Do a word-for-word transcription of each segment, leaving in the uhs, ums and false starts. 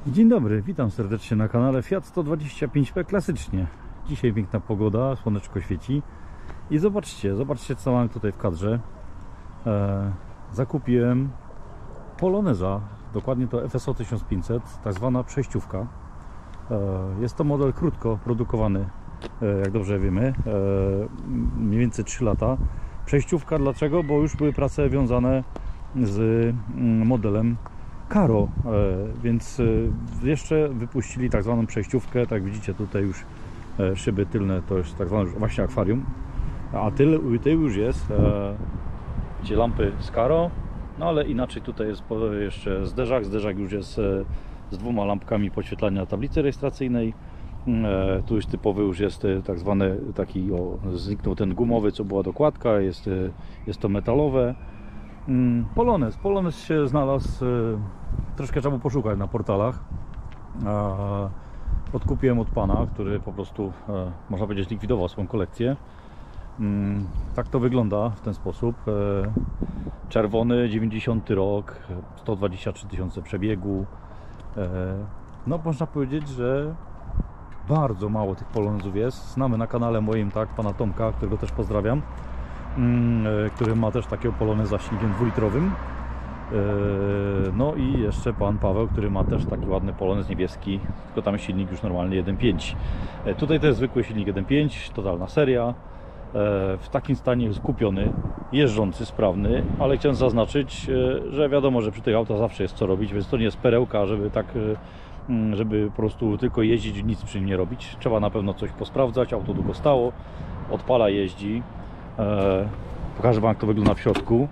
Dzień dobry, witam serdecznie na kanale Fiat sto dwadzieścia pięć P klasycznie. Dzisiaj piękna pogoda, słoneczko świeci i zobaczcie, zobaczcie co mam tutaj w kadrze. E, zakupiłem Poloneza, dokładnie to F S O tysiąc pięćset, tak zwana przejściówka. E, jest to model krótko produkowany, e, jak dobrze wiemy, e, mniej więcej trzy lata. Przejściówka dlaczego? Bo już były prace wiązane z modelem Karo, więc jeszcze wypuścili tak zwaną przejściówkę. Tak widzicie tutaj już szyby tylne to jest tak zwane właśnie akwarium, a tył, tył już jest gdzie lampy z Karo, no ale inaczej tutaj jest jeszcze zderzak, zderzak już jest z dwoma lampkami podświetlania tablicy rejestracyjnej. Tu już typowy już jest tak zwany taki, o, zniknął ten gumowy, co była dokładka, jest, jest to metalowe. Polonez, Polonez się znalazł, troszkę trzeba poszukać na portalach. Odkupiłem od pana, który po prostu, można powiedzieć, likwidował swoją kolekcję. Tak to wygląda w ten sposób. Czerwony, dziewięćdziesiąty rok, sto dwadzieścia trzy tysiące przebiegu. No można powiedzieć, że bardzo mało tych Polonezów jest. Znamy na kanale moim, tak, pana Tomka, którego też pozdrawiam, który ma też takiego Poloneza z silnikiem dwulitrowym. No i jeszcze pan Paweł, który ma też taki ładny Polonez niebieski, tylko tam silnik już normalny jeden pięć. Tutaj to jest zwykły silnik jeden pięć, totalna seria. W takim stanie jest kupiony, jeżdżący, sprawny, ale chciałem zaznaczyć, że wiadomo, że przy tych autach zawsze jest co robić, więc to nie jest perełka, żeby tak, żeby po prostu tylko jeździć i nic przy nim nie robić. Trzeba na pewno coś posprawdzać, auto długo stało, odpala, jeździ. Pokażę wam, jak to wygląda w środku.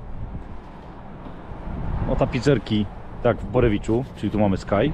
O, tapicerki, tak w Borewiczu, czyli tu mamy Sky.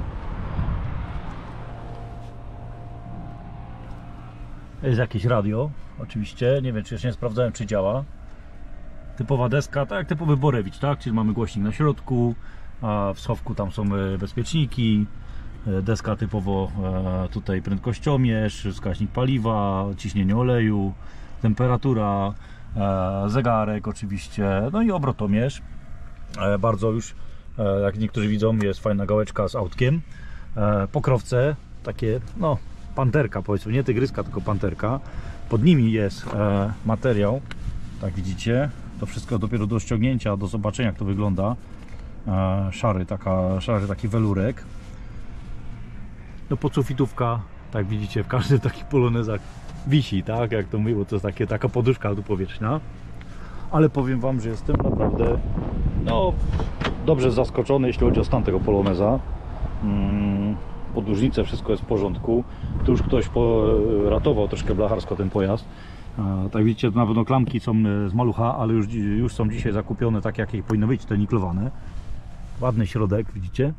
Jest jakieś radio, oczywiście, nie wiem, czy jeszcze nie sprawdzałem, czy działa. Typowa deska, tak jak typowy Borewicz, tak? Czyli mamy głośnik na środku, a w schowku tam są bezpieczniki. Deska typowo tutaj prędkościomierz, wskaźnik paliwa, ciśnienie oleju, temperatura, zegarek oczywiście, no i obrotomierz. Bardzo już, jak niektórzy widzą, jest fajna gałeczka z autkiem. Pokrowce, takie, no, panterka powiedzmy, nie tygryska, tylko panterka. Pod nimi jest materiał, tak widzicie. To wszystko dopiero do ściągnięcia, do zobaczenia, jak to wygląda. Szary, taka, szary taki welurek. No, podsufitówka, tak widzicie, w każdym takich Polonezach wisi, tak, jak to mówiło, to jest takie, taka poduszka tu powietrzna. Ale powiem wam, że jestem naprawdę, no, dobrze zaskoczony, jeśli chodzi o stan tego Poloneza. Podłużnice, wszystko jest w porządku. Tu już ktoś ratował troszkę blacharsko ten pojazd. Tak widzicie, na pewno klamki są z malucha, ale już, już są dzisiaj zakupione tak, jakie powinny być, te niklowane. Ładny środek, widzicie.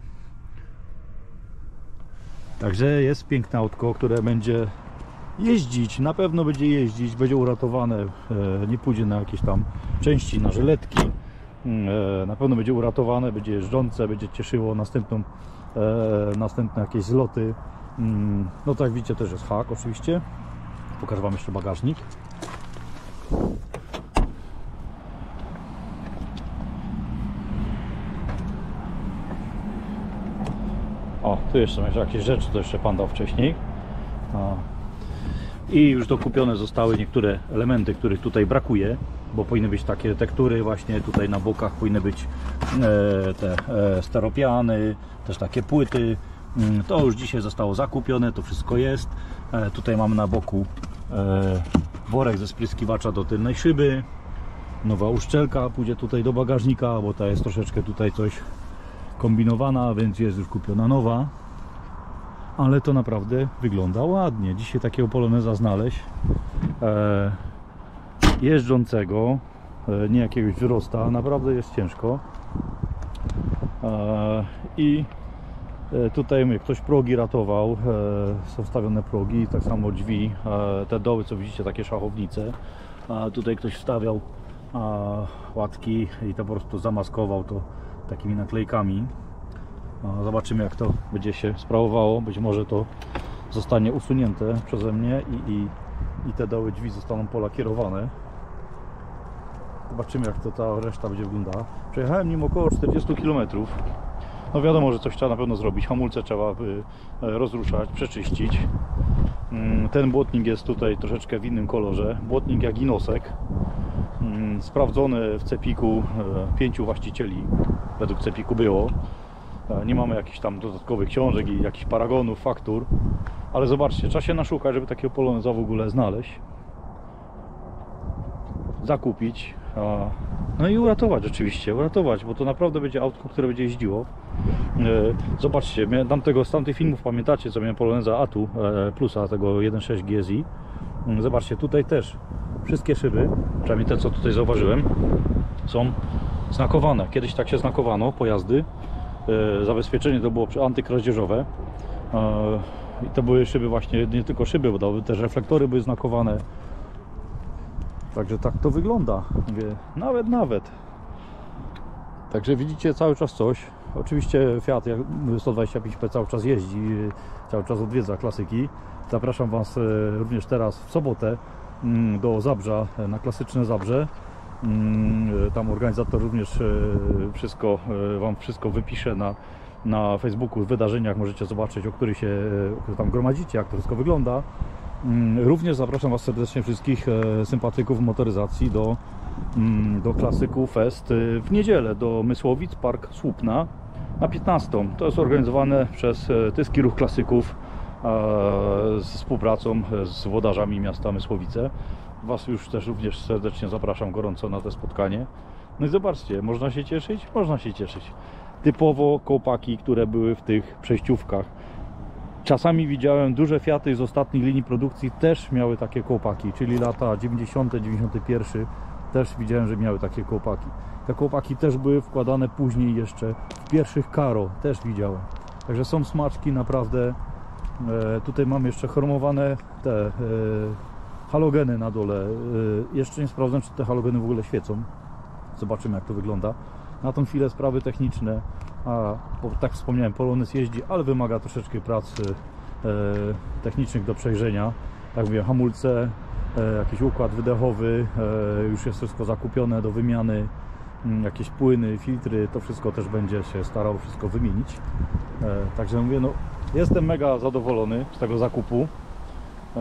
Także jest piękne autko, które będzie jeździć, na pewno będzie jeździć, będzie uratowane, nie pójdzie na jakieś tam części, na żyletki, na pewno będzie uratowane, będzie jeżdżące, będzie cieszyło następną, następne jakieś zloty. No tak widzicie, też jest hak oczywiście. Pokażę wam jeszcze bagażnik. O, tu jeszcze masz jakieś rzeczy, to jeszcze pan dał wcześniej. O. I już dokupione zostały niektóre elementy, których tutaj brakuje, bo powinny być takie tektury właśnie tutaj na bokach, powinny być e, te e, steropiany, też takie płyty. To już dzisiaj zostało zakupione, to wszystko jest. E, tutaj mamy na boku e, worek ze spryskiwacza do tylnej szyby. Nowa uszczelka pójdzie tutaj do bagażnika, bo ta jest troszeczkę tutaj coś kombinowana, więc jest już kupiona nowa. Ale to naprawdę wygląda ładnie. Dzisiaj takiego Poloneza znaleźć e, jeżdżącego, e, nie jakiegoś wyrosta, naprawdę jest ciężko. E, I e, tutaj mnie ktoś progi ratował, e, są wstawione progi, tak samo drzwi, e, te doły, co widzicie, takie szachownice. E, tutaj ktoś wstawiał e, łatki i to po prostu zamaskował to takimi naklejkami. Zobaczymy, jak to będzie się sprawowało. Być może to zostanie usunięte przeze mnie i, i, i te doły drzwi zostaną polakierowane. Zobaczymy, jak to ta reszta będzie wyglądała. Przejechałem nim około czterdzieści kilometrów. No wiadomo, że coś trzeba na pewno zrobić, hamulce trzeba rozruszać, przeczyścić. Ten błotnik jest tutaj troszeczkę w innym kolorze, błotnik jak inosek, sprawdzony w Cepiku, pięciu właścicieli według Cepiku było. Nie mamy jakichś tam dodatkowych książek i jakichś paragonów, faktur, ale zobaczcie, trzeba się naszukać, żeby takiego Poloneza w ogóle znaleźć, zakupić, no i uratować rzeczywiście, uratować, bo to naprawdę będzie autko, które będzie jeździło. Zobaczcie, miałem tamtego, z tamtych filmów, pamiętacie, co miałem Poloneza Atu Plusa, tego jeden sześć G S I. Zobaczcie, tutaj też wszystkie szyby, przynajmniej te, co tutaj zauważyłem, są znakowane. Kiedyś tak się znakowano pojazdy. Zabezpieczenie to było antykradzieżowe i to były szyby właśnie, nie tylko szyby, bo też reflektory były znakowane. Także tak to wygląda. Mówię, nawet, nawet. Także widzicie cały czas coś. Oczywiście Fiat sto dwadzieścia pięć P cały czas jeździ, cały czas odwiedza klasyki. Zapraszam Was również teraz w sobotę do Zabrza, na klasyczne Zabrze. Tam organizator również wszystko Wam wszystko wypisze na, na Facebooku, w wydarzeniach możecie zobaczyć, o których się tam gromadzicie, jak to wszystko wygląda. Również zapraszam Was serdecznie wszystkich sympatyków motoryzacji do, do Klasyku Fest w niedzielę do Mysłowic, Park Słupna na piętnastą. To jest organizowane przez Tyski Ruch Klasyków z współpracą z włodarzami miasta Mysłowice. Was już też również serdecznie zapraszam gorąco na to spotkanie. No i zobaczcie, można się cieszyć? Można się cieszyć. Typowo kołpaki, które były w tych przejściówkach. Czasami widziałem duże Fiaty z ostatnich linii produkcji też miały takie kołpaki, czyli lata dziewięćdziesiąte, dziewięćdziesiąte pierwsze też widziałem, że miały takie kołpaki. Te kołpaki też były wkładane później jeszcze w pierwszych Karo, też widziałem. Także są smaczki naprawdę. E, tutaj mam jeszcze chromowane te e, halogeny na dole. E, jeszcze nie sprawdzam, czy te halogeny w ogóle świecą. Zobaczymy, jak to wygląda. Na tą chwilę sprawy techniczne, a bo tak wspomniałem, Polonez jeździ, ale wymaga troszeczkę prac e, technicznych do przejrzenia. Tak mówię, hamulce, e, jakiś układ wydechowy, e, już jest wszystko zakupione do wymiany, m, jakieś płyny, filtry, to wszystko też będzie się starał wszystko wymienić. E, także mówię, no jestem mega zadowolony z tego zakupu. E,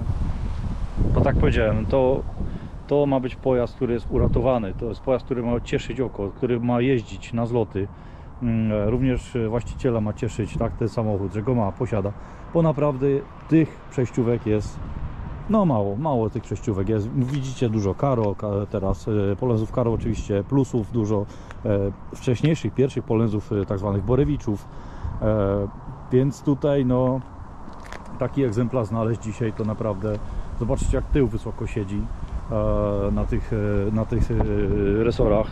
bo tak powiedziałem, to To ma być pojazd, który jest uratowany, to jest pojazd, który ma cieszyć oko, który ma jeździć na zloty. Również właściciela ma cieszyć, tak, ten samochód, że go ma, posiada. Bo naprawdę tych przejściówek jest, no mało, mało tych przejściówek jest. Widzicie dużo Karo teraz, Polonezów Karo oczywiście, plusów dużo, wcześniejszych, pierwszych Polonezów, tak zwanych Borewiczów. Więc tutaj no taki egzemplarz znaleźć dzisiaj to naprawdę, zobaczcie jak tył wysoko siedzi na tych, na tych resorach.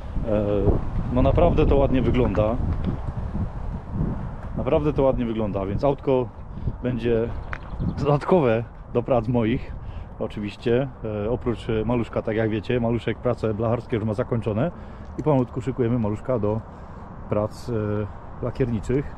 No naprawdę to ładnie wygląda. Naprawdę to ładnie wygląda, więc autko będzie dodatkowe do prac moich. Oczywiście, oprócz maluszka, tak jak wiecie, maluszek prace blacharskie już ma zakończone i pomalutku szykujemy maluszka do prac lakierniczych.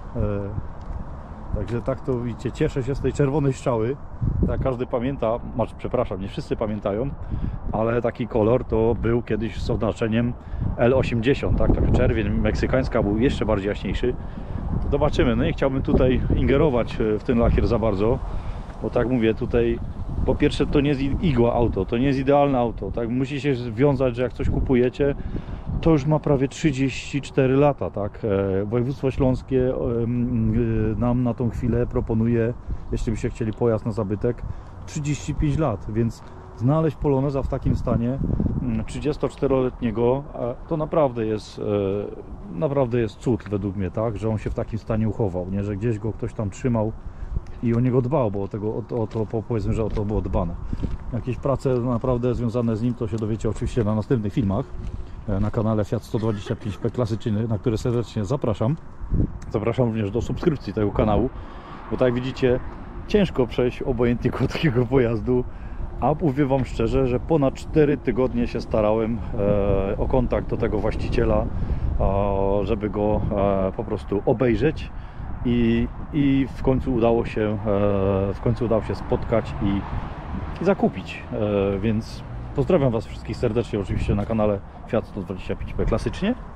Także tak to widzicie, cieszę się z tej czerwonej strzały. Tak każdy pamięta, przepraszam, nie wszyscy pamiętają, ale taki kolor to był kiedyś z oznaczeniem L osiemdziesiąt, tak? Taka czerwień meksykańska, był jeszcze bardziej jaśniejszy. Zobaczymy, no nie chciałbym tutaj ingerować w ten lakier za bardzo, bo tak mówię, tutaj po pierwsze to nie jest igła auto, to nie jest idealne auto, tak? Musi się wiązać, że jak coś kupujecie, to już ma prawie trzydzieści cztery lata, tak? Województwo Śląskie nam na tą chwilę proponuje, jeśli byście chcieli pojazd na zabytek, trzydzieści pięć lat, więc znaleźć Poloneza w takim stanie trzydziestoczteroletniego to naprawdę jest naprawdę jest cud według mnie, tak? Że on się w takim stanie uchował, nie? Że gdzieś go ktoś tam trzymał i o niego dbał, bo o, tego, o, o to powiedzmy, że o to było dbane. Jakieś prace naprawdę związane z nim to się dowiecie oczywiście na następnych filmach na kanale Fiat sto dwadzieścia pięć P klasyczny, na które serdecznie zapraszam. Zapraszam również do subskrypcji tego kanału, bo tak jak widzicie, ciężko przejść obojętnie koło takiego pojazdu, a mówię Wam szczerze, że ponad cztery tygodnie się starałem e, o kontakt do tego właściciela, e, żeby go e, po prostu obejrzeć i, i w końcu udało się e, w końcu udało się spotkać i, i zakupić, e, więc pozdrawiam Was wszystkich serdecznie oczywiście na kanale Fiat sto dwadzieścia pięć P klasycznie.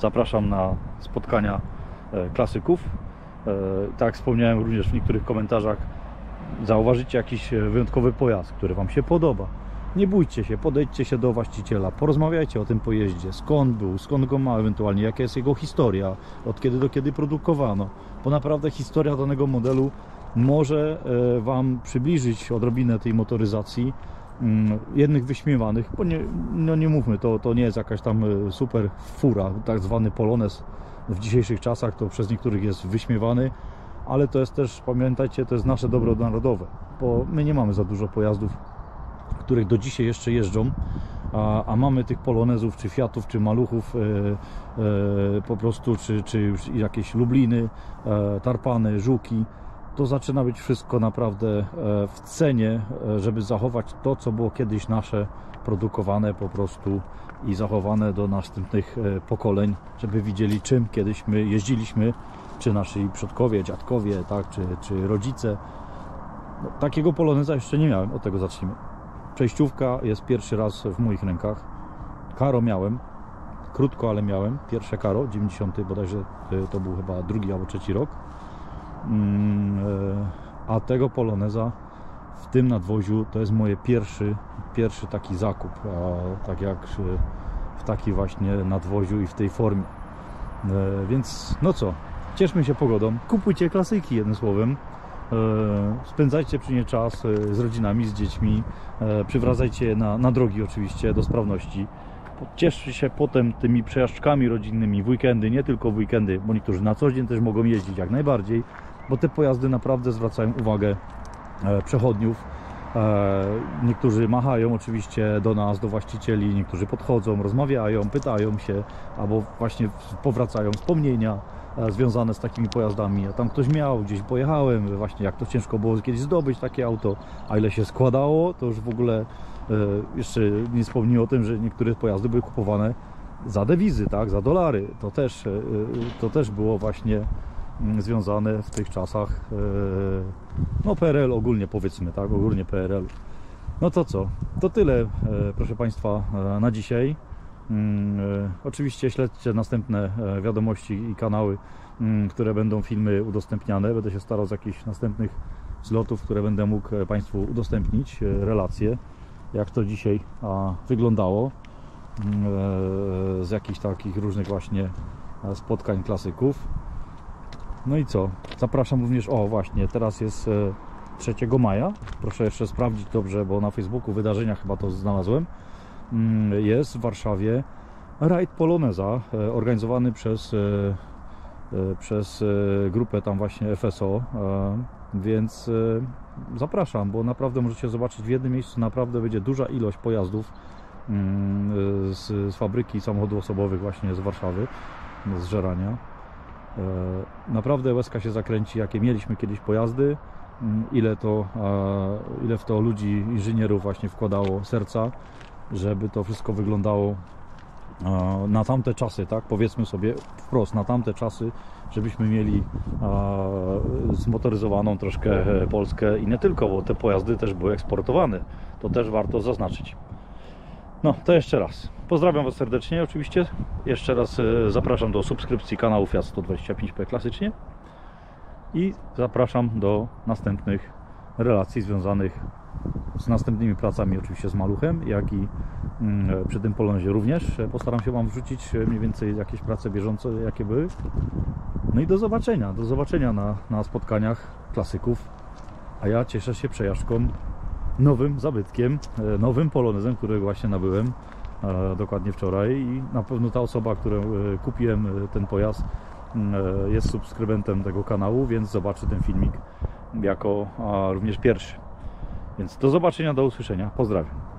zapraszam na spotkania klasyków. Tak jak wspomniałem również w niektórych komentarzach, zauważycie jakiś wyjątkowy pojazd, który Wam się podoba. Nie bójcie się, podejdźcie się do właściciela, porozmawiajcie o tym pojeździe, skąd był, skąd go ma ewentualnie, jaka jest jego historia, od kiedy do kiedy produkowano, bo naprawdę historia danego modelu może Wam przybliżyć odrobinę tej motoryzacji, jednych wyśmiewanych, bo nie, no nie mówmy, to, to nie jest jakaś tam super fura, tak zwany Polones w dzisiejszych czasach, to przez niektórych jest wyśmiewany, ale to jest też, pamiętajcie, to jest nasze dobro narodowe, bo my nie mamy za dużo pojazdów, których do dzisiaj jeszcze jeżdżą, a, a mamy tych Polonezów, czy Fiatów, czy Maluchów, e, e, po prostu, czy, czy już jakieś Lubliny, e, Tarpany, Żuki. To zaczyna być wszystko naprawdę e, w cenie, e, żeby zachować to, co było kiedyś nasze, produkowane po prostu i zachowane do następnych e, pokoleń, żeby widzieli, czym kiedyś my jeździliśmy, czy nasi przodkowie, dziadkowie, tak, czy, czy rodzice. No, takiego Poloneza jeszcze nie miałem, od tego zacznijmy. Przejściówka jest pierwszy raz w moich rękach. Karo miałem, krótko, ale miałem. Pierwsze Karo, dziewięćdziesiąty bodajże to był chyba drugi albo trzeci rok. A tego Poloneza w tym nadwoziu to jest moje pierwszy, pierwszy taki zakup. A tak jak w takiej właśnie nadwoziu i w tej formie. Więc no co, cieszmy się pogodą, kupujcie klasyki, jednym słowem. Spędzajcie przy nie czas z rodzinami, z dziećmi, przywracajcie je na, na drogi oczywiście, do sprawności. Cieszcie się potem tymi przejażdżkami rodzinnymi w weekendy, nie tylko w weekendy, bo niektórzy na co dzień też mogą jeździć jak najbardziej, bo te pojazdy naprawdę zwracają uwagę przechodniów. Niektórzy machają oczywiście do nas, do właścicieli, niektórzy podchodzą, rozmawiają, pytają się, albo właśnie powracają wspomnienia związane z takimi pojazdami. A tam ktoś miał, gdzieś pojechałem, właśnie jak to ciężko było kiedyś zdobyć takie auto, a ile się składało, to już w ogóle jeszcze nie wspomnę o tym, że niektóre pojazdy były kupowane za dewizy, tak, za dolary. To też, to też było właśnie związane w tych czasach, no P R L ogólnie, powiedzmy, tak, ogólnie P R L. No to co? To tyle, proszę Państwa, na dzisiaj. Oczywiście śledźcie następne wiadomości i kanały, które będą filmy udostępniane. Będę się starał z jakichś następnych zlotów, które będę mógł Państwu udostępnić, relacje, jak to dzisiaj wyglądało, z jakichś takich różnych właśnie spotkań klasyków. No i co? Zapraszam również, o właśnie, teraz jest trzeciego maja, proszę jeszcze sprawdzić dobrze, bo na Facebooku wydarzenia chyba to znalazłem. Jest w Warszawie rajd Poloneza organizowany przez, przez grupę tam właśnie F S O, więc zapraszam, bo naprawdę możecie zobaczyć w jednym miejscu, naprawdę będzie duża ilość pojazdów z, z fabryki samochodów osobowych właśnie z Warszawy, z Żerania. Naprawdę łezka się zakręci, jakie mieliśmy kiedyś pojazdy, ile to, ile w to ludzi, inżynierów właśnie wkładało serca, żeby to wszystko wyglądało na tamte czasy, tak, powiedzmy sobie wprost, na tamte czasy, żebyśmy mieli zmotoryzowaną troszkę Polskę i nie tylko, bo te pojazdy też były eksportowane, to też warto zaznaczyć. No, to jeszcze raz. Pozdrawiam Was serdecznie oczywiście. Jeszcze raz zapraszam do subskrypcji kanału Fiat sto dwadzieścia pięć P klasycznie i zapraszam do następnych relacji związanych z następnymi pracami, oczywiście z Maluchem, jak i przy tym Polonezie również. Postaram się Wam wrzucić mniej więcej jakieś prace bieżące, jakie były. No i do zobaczenia, do zobaczenia na, na spotkaniach klasyków. A ja cieszę się przejażdżką, nowym zabytkiem, nowym Polonezem, którego właśnie nabyłem dokładnie wczoraj, i na pewno ta osoba, którą kupiłem ten pojazd, jest subskrybentem tego kanału, więc zobaczy ten filmik jako również pierwszy. Więc do zobaczenia, do usłyszenia. Pozdrawiam.